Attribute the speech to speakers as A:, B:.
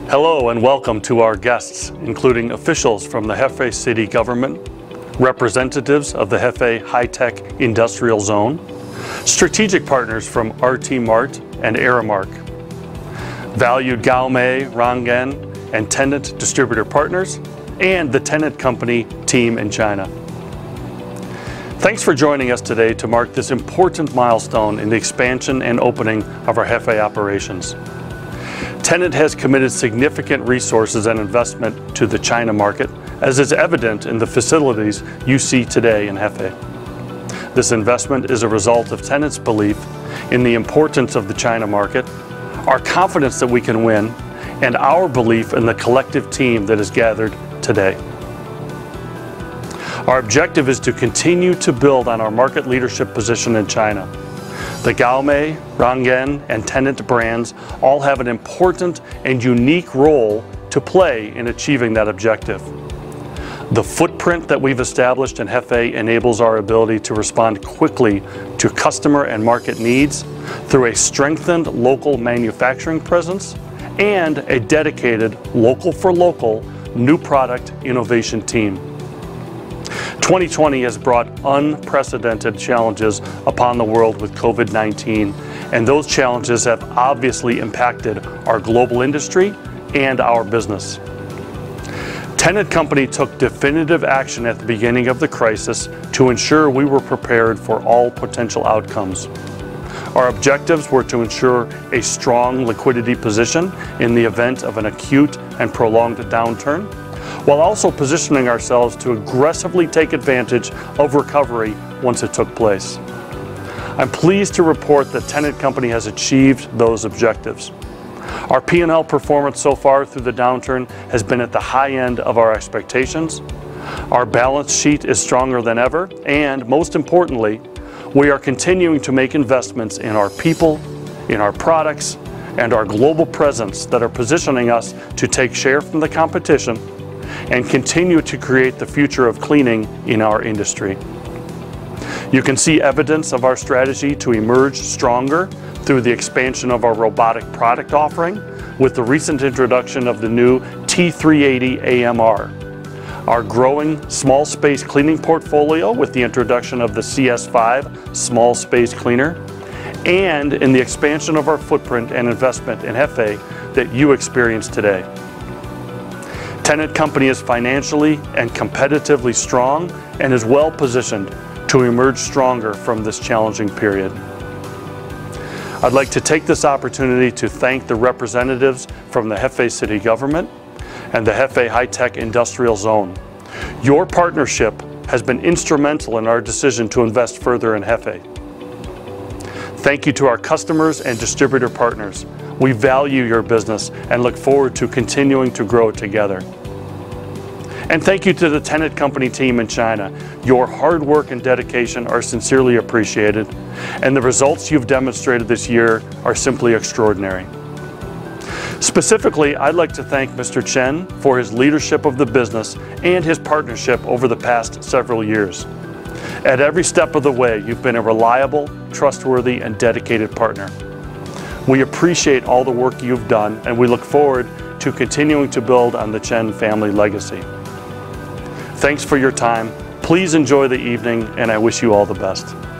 A: Hello and welcome to our guests, including officials from the Hefei City Government, representatives of the Hefei High-Tech Industrial Zone, strategic partners from RT Mart and Aramark, valued Gaomei, Rangan, and Tennant distributor partners, and the Tennant Company team in China. Thanks for joining us today to mark this important milestone in the expansion and opening of our Hefei operations. Tennant has committed significant resources and investment to the China market, as is evident in the facilities you see today in Hefei. This investment is a result of Tennant's belief in the importance of the China market, our confidence that we can win, and our belief in the collective team that is gathered today. Our objective is to continue to build on our market leadership position in China. The Gaomei, Rangan, and Tennant brands all have an important and unique role to play in achieving that objective. The footprint that we've established in Hefei enables our ability to respond quickly to customer and market needs through a strengthened local manufacturing presence and a dedicated local-for-local new product innovation team. 2020 has brought unprecedented challenges upon the world with COVID-19, and those challenges have obviously impacted our global industry and our business. Tennant Company took definitive action at the beginning of the crisis to ensure we were prepared for all potential outcomes. Our objectives were to ensure a strong liquidity position in the event of an acute and prolonged downturn, while also positioning ourselves to aggressively take advantage of recovery once it took place. I'm pleased to report that Tennant Company has achieved those objectives. Our P&L performance so far through the downturn has been at the high end of our expectations. Our balance sheet is stronger than ever, and most importantly, we are continuing to make investments in our people, in our products, and our global presence that are positioning us to take share from the competition and continue to create the future of cleaning in our industry. You can see evidence of our strategy to emerge stronger through the expansion of our robotic product offering with the recent introduction of the new T380 AMR, our growing small space cleaning portfolio with the introduction of the CS5 small space cleaner, and in the expansion of our footprint and investment in Hefei that you experience today. Tennant Company is financially and competitively strong and is well positioned to emerge stronger from this challenging period. I'd like to take this opportunity to thank the representatives from the Hefei City Government and the Hefei High-Tech Industrial Zone. Your partnership has been instrumental in our decision to invest further in Hefei. Thank you to our customers and distributor partners. We value your business and look forward to continuing to grow together. And thank you to the Tennant Company team in China. Your hard work and dedication are sincerely appreciated, and the results you've demonstrated this year are simply extraordinary. Specifically, I'd like to thank Mr. Chen for his leadership of the business and his partnership over the past several years. At every step of the way, you've been a reliable, trustworthy, and dedicated partner. We appreciate all the work you've done, and we look forward to continuing to build on the Chen family legacy. Thanks for your time. Please enjoy the evening, and I wish you all the best.